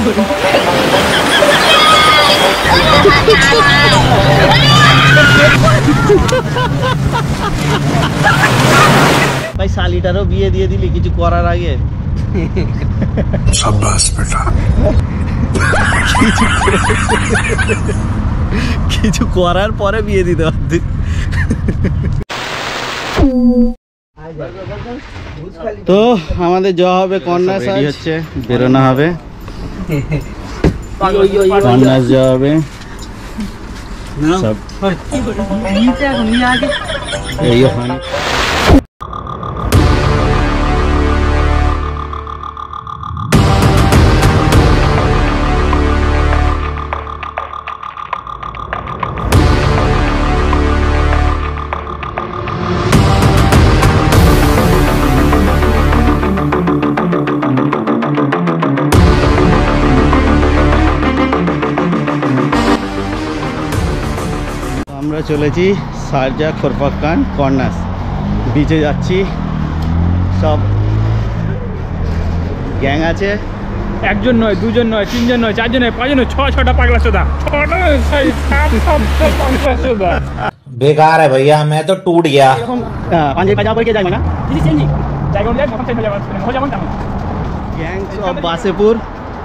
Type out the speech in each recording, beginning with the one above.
ভাই শালিটারও বিয়ে দিয়ে দিলি কিছু করার আগে। শাবাশ বেটা। কিছু করার পরে বিয়ে দিতে পারতি। তো আমাদের যাওয়া হবে কন্যাস, রেডি হচ্ছে, বেরোনো হবে। কন্যাস যাওয়া হবে সব এই ওখানে। আমরা চলেছি শারজা খোরফাক্কান কর্নাস বিচে যাচ্ছি। সব গ্যাং আছে, একজন নয়, দুজন নয়, তিনজন নয়, চারজন নয়, পাঁচজন নয়, ছটা পাগলা চোদা। बेकार है भैया, मैं तो टूट गया। Gang of Wasseypur.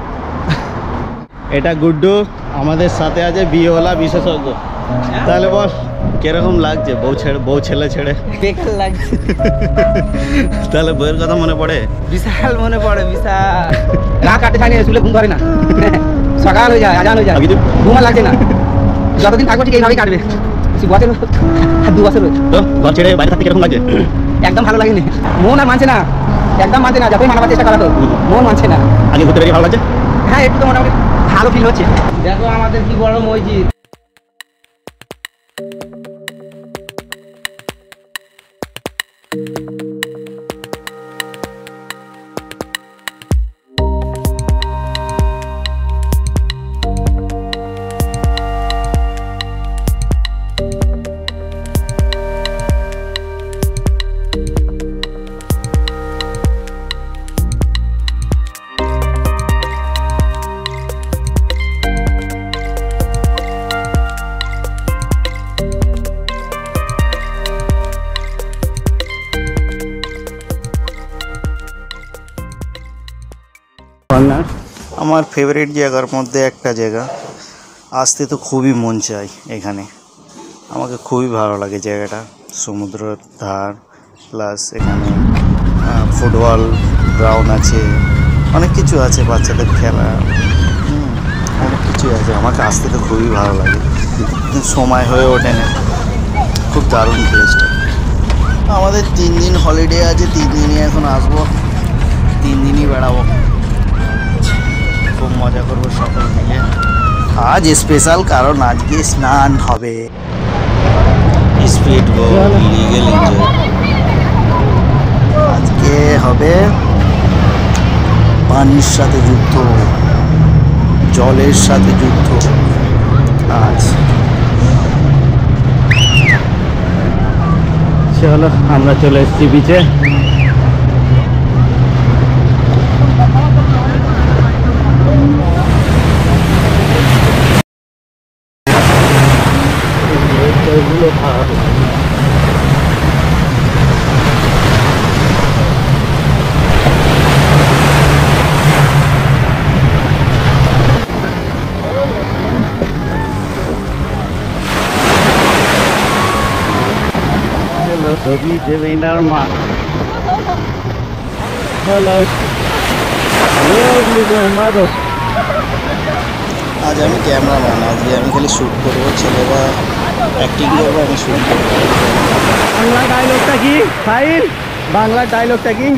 এটা গুড্ডু, আমাদের সাথে আছে বিয়েওয়ালা বিশেষজ্ঞ। তাহলে বল কিরকম লাগছে বউ ছেলে ছেড়ে? বেকার লাগছে। তাহলে বউয়ের কথা মনে পড়ে? বিশাল মনে পড়ে, বিশাল। রাত কাটতে চাই না, শুলে ঘুম ধরে না, সকাল হয়ে যায়, আজান হয়ে যায়, ঘুম লাগছে না। যতদিন থাকবো ঠিক এইভাবেই কাটবে। 2 বছর তো ঘর ছেড়ে বাইরে থাকতে কিরকম লাগছে? একদম ভালো লাগেনি, মন আর মানছে না, একদম মানছে না। যতই মানাবার চেষ্টা করা তো মন মানছে না। আগে ঘুরতে বেরিয়ে ভালো লাগছে? হ্যাঁ, একটু তো মোটামুটি ভালো ফিল হচ্ছে। দেখো আমাদের কি বড় মসজিদ। আমার ফেভারিট জায়গার মধ্যে একটা জায়গা, আসতে তো খুবই মন চাই এখানে। আমাকে খুবই ভালো লাগে জায়গাটা, সমুদ্রের ধার, প্লাস এখানে ফুটবল গ্রাউন্ড আছে, অনেক কিছু আছে, বাচ্চাদের খেলা, অনেক কিছু আছে। আমাকে আসতে তো খুবই ভালো লাগে, সময় হয়ে ওঠে না। খুব দারুণ প্লেসটা। আমাদের 3 দিন হলিডে আছে, 3 দিনই এখন আসবো, 3 দিনই বেড়াবো, খুব মজা করবো সকল মিলে। আজ স্পেশাল কারণ আজকে স্নান হবে, স্পিড গোল, লিগেল এনজয়। আজকে হবে পানির সাথে যুদ্ধ, জলের সাথে যুদ্ধ। আজ চলো আমরা চলে এসেছি বিচে। আজ আমি ক্যামেরাম্যান, আজকে আমি খালি শ্যুট করবো, ছেলেরা অ্যাক্টিং করবো, আমি শ্যুট করবো। বাংলা ডায়লগটা কি ফাইল? বাংলা ডায়লগটা কি?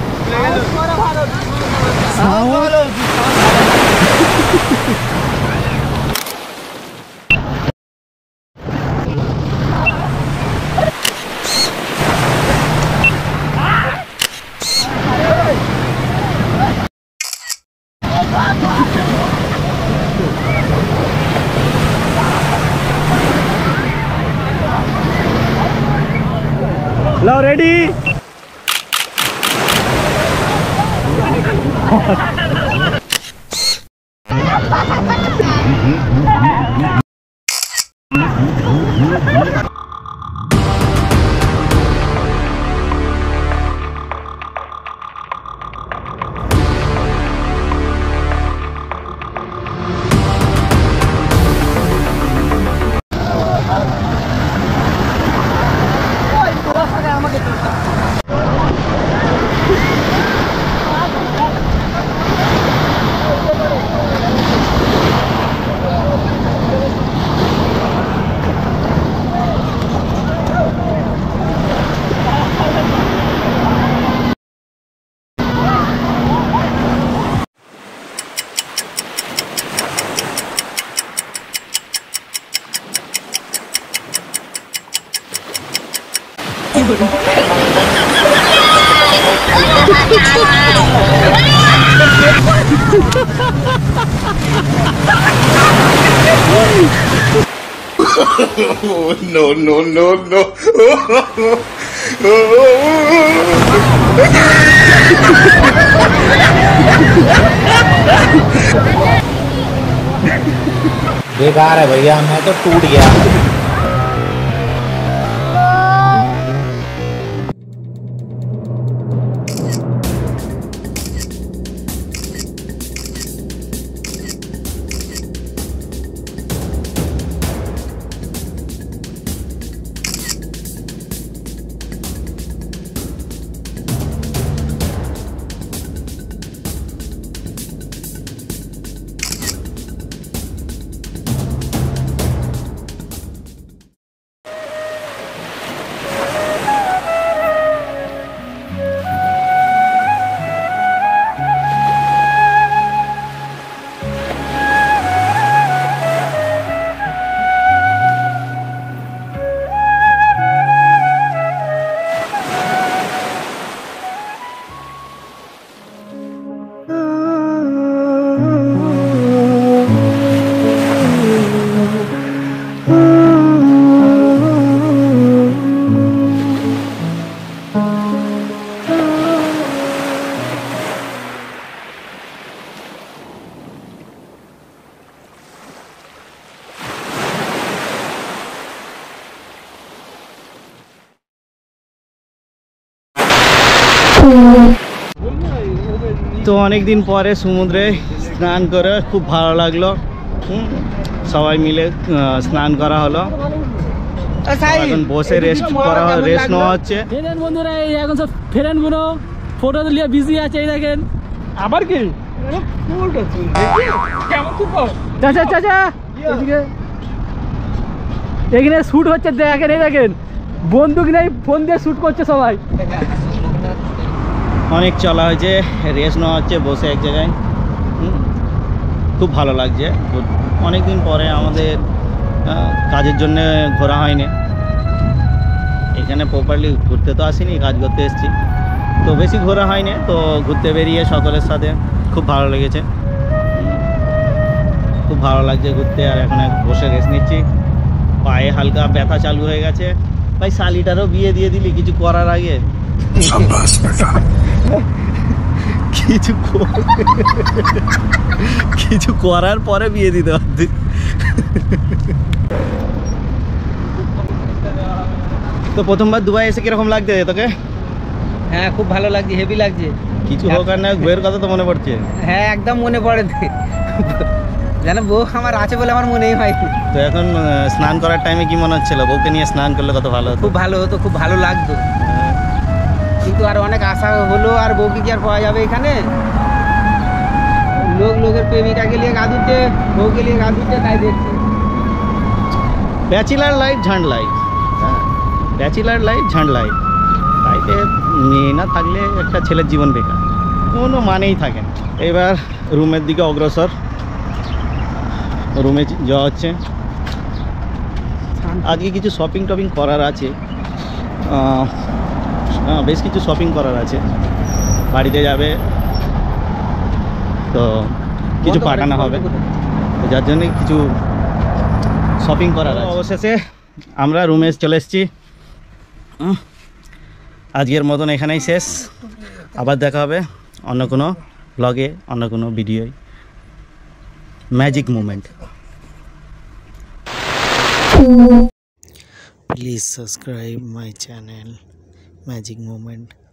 Hello, ready? बेकार है भैया, मैं तो टूट गया। তো অনেক দিন পরে সমুদ্রে স্নান করে খুব ভালো লাগলো। সবাই মিলে স্নান করা হলো, এখন বসে রেস্ট নেওয়া হচ্ছে। বন্ধুরা এই এখন সব ফ্রেন্ড গুলো ফটো তুলিয়ে বিজি আছে, এই দেখেন। আবার কি চাচা চাচা এখানে শুট হচ্ছে, দেখেন এই দেখেন বন্দুক নেই, ফোন দিয়ে শুট করছে সবাই। অনেক চলা হয়েছে, রেস্ট নেওয়া হচ্ছে বসে এক জায়গায়। খুব ভালো লাগছে। অনেক দিন পরে আমাদের কাজের জন্য ঘোরা হয়নি, এখানে প্রপারলি ঘুরতে তো আসিনি, কাজ করতে এসেছি, তো বেশি ঘোরা হয়নি। তো ঘুরতে বেরিয়ে সকলের সাথে খুব ভালো লেগেছে, খুব ভালো লাগছে ঘুরতে। আর এখন বসে রেস্ট নিচ্ছি, পায়ে হালকা ব্যথা চালু হয়ে গেছে। ভাই শালিটারও বিয়ে দিয়ে দিলি কিছু করার আগে, কিছু করার পরে বিয়ে দিতে পারতি। তো প্রথমবার দুবাই এসে কিরকম লাগছে তোকে? হ্যাঁ খুব ভালো লাগছে, হেভি লাগছে। কিছু হোক আর না, বউয়ের কথা তো মনে পড়ছে? হ্যাঁ একদম মনে পড়ে, জানো বউ আমার আছে বলে আমার মনেই হয়। তো এখন স্নান করার টাইমে কি মনে হচ্ছিল? বউকে নিয়ে স্নান করলে কত ভালো হতো। খুব ভালো হতো, খুব ভালো লাগতো, কিন্তু আর অনেক আশা হলো, আর বউকে কি আর পাওয়া যাবে এখানে? লোকের প্রেমিকাকে নিয়ে গা ধুচ্ছে, বউকে নিয়ে গা ধুচ্ছে, তাই দেখছে। ব্যাচেলার লাইফ ঝান্ড লাইফ, ব্যাচেলার লাইফ ঝান্ড লাইফ। লাইফে মেয়ে না থাকলে একটা ছেলের জীবন বেকার, কোনো মানেই থাকে না। এবার রুমের দিকে অগ্রসর, রুমে যাওয়া হচ্ছে। আজকে কিছু শপিং টপিং করার আছে, বেশ কিছু শপিং করার আছে, বাড়িতে যাবে তো কিছু পাঠানো হবে, তো যার জন্য কিছু শপিং করার আছে। অবশেষে আমরা রুমে চলে এসেছি। আজকের মতন এখানেই শেষ, আবার দেখা হবে অন্য কোনো ব্লগে, অন্য কোনো ভিডিওয়। Magic moment. Please subscribe my channel Magic Moment.